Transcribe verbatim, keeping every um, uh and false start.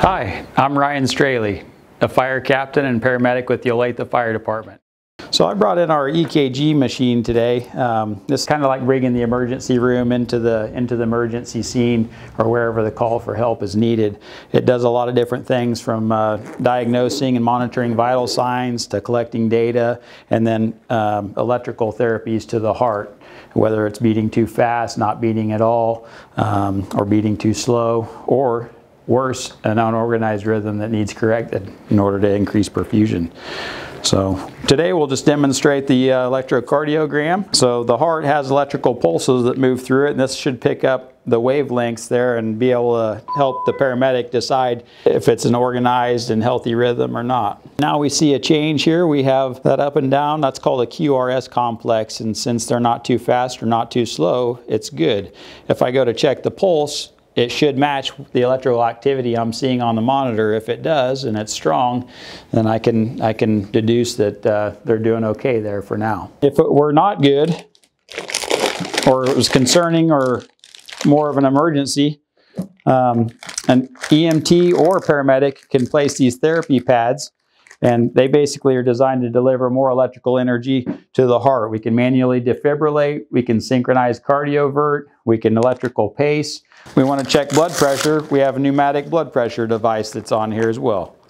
Hi, I'm Ryan Straley, a fire captain and paramedic with the Olathe Fire Department. So I brought in our E K G machine today. Um, this is kind of like bringing the emergency room into the into the emergency scene or wherever the call for help is needed. It does a lot of different things, from uh, diagnosing and monitoring vital signs to collecting data, and then um, electrical therapies to the heart, whether it's beating too fast, not beating at all, um, or beating too slow, or worse, an unorganized rhythm that needs corrected in order to increase perfusion. So today we'll just demonstrate the uh, electrocardiogram. So the heart has electrical pulses that move through it, and this should pick up the wavelengths there and be able to help the paramedic decide if it's an organized and healthy rhythm or not. Now we see a change here. We have that up and down. That's called a Q R S complex, and since they're not too fast or not too slow, it's good. If I go to check the pulse, it should match the electrical activity I'm seeing on the monitor. If it does and it's strong, then I can I can deduce that uh, they're doing okay there for now. If it were not good, or it was concerning or more of an emergency, um, an E M T or paramedic can place these therapy pads, and they basically are designed to deliver more electrical energy to the heart. We can manually defibrillate, we can synchronize cardiovert, we can electrical pace. We want to check blood pressure. We have a pneumatic blood pressure device that's on here as well.